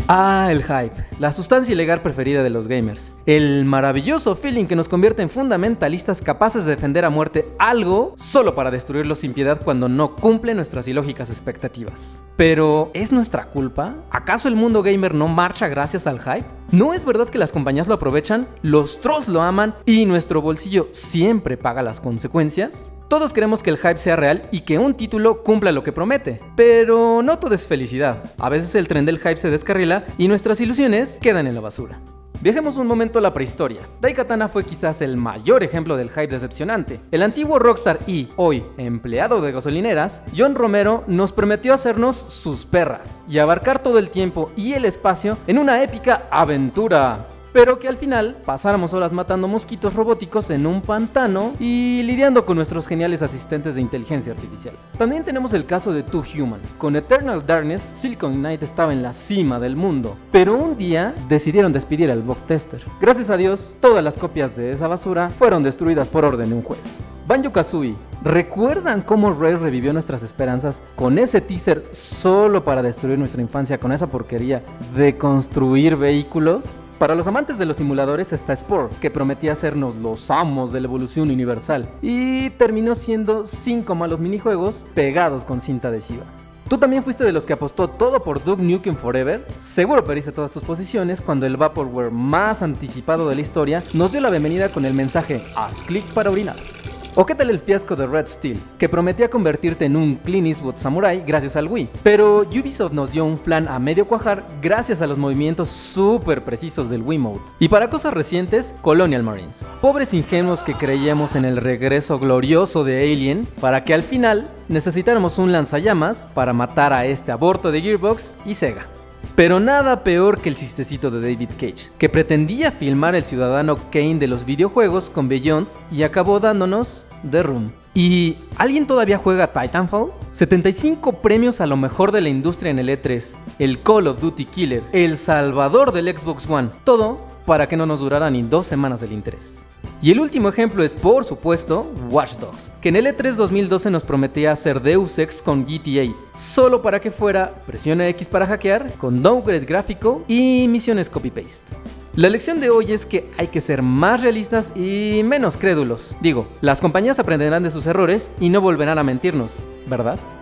Ah, el hype, la sustancia ilegal preferida de los gamers. El maravilloso feeling que nos convierte en fundamentalistas capaces de defender a muerte algo solo para destruirlo sin piedad cuando no cumple nuestras ilógicas expectativas. Pero, ¿es nuestra culpa? ¿Acaso el mundo gamer no marcha gracias al hype? ¿No es verdad que las compañías lo aprovechan, los trolls lo aman y nuestro bolsillo siempre paga las consecuencias? Todos queremos que el hype sea real y que un título cumpla lo que promete, pero no todo es felicidad. A veces el tren del hype se descarrila y nuestras ilusiones quedan en la basura. Viajemos un momento a la prehistoria. Daikatana fue quizás el mayor ejemplo del hype decepcionante. El antiguo rockstar y, hoy, empleado de gasolineras, John Romero nos prometió hacernos sus perras y abarcar todo el tiempo y el espacio en una épica aventura. Pero que al final pasáramos horas matando mosquitos robóticos en un pantano y lidiando con nuestros geniales asistentes de inteligencia artificial. También tenemos el caso de Too Human. Con Eternal Darkness, Silicon Knight estaba en la cima del mundo, pero un día decidieron despedir al bug tester. Gracias a Dios, todas las copias de esa basura fueron destruidas por orden de un juez. Banjo-Kazooie. ¿Recuerdan cómo Rare revivió nuestras esperanzas con ese teaser solo para destruir nuestra infancia con esa porquería de construir vehículos? Para los amantes de los simuladores está Spore, que prometía hacernos los amos de la evolución universal, y terminó siendo 5 malos minijuegos pegados con cinta adhesiva. ¿Tú también fuiste de los que apostó todo por Duke Nukem Forever? Seguro perdiste todas tus posiciones cuando el Vaporware más anticipado de la historia nos dio la bienvenida con el mensaje "Haz clic para orinar". ¿O qué tal el fiasco de Red Steel, que prometía convertirte en un Clint Eastwood Samurai gracias al Wii? Pero Ubisoft nos dio un flan a medio cuajar gracias a los movimientos súper precisos del Wiimote. Y para cosas recientes, Colonial Marines. Pobres ingenuos que creíamos en el regreso glorioso de Alien para que al final necesitáramos un lanzallamas para matar a este aborto de Gearbox y Sega. Pero nada peor que el chistecito de David Cage, que pretendía filmar el ciudadano Kane de los videojuegos con Beyond y acabó dándonos The Room. ¿Y alguien todavía juega Titanfall? 75 premios a lo mejor de la industria en el E3, el Call of Duty Killer, el salvador del Xbox One, todo para que no nos durara ni 2 semanas el interés. Y el último ejemplo es, por supuesto, Watch Dogs, que en el E3 2012 nos prometía hacer Deus Ex con GTA, solo para que fuera presiona X para hackear, con downgrade gráfico y misiones copy-paste. La lección de hoy es que hay que ser más realistas y menos crédulos. Digo, las compañías aprenderán de sus errores y no volverán a mentirnos, ¿verdad?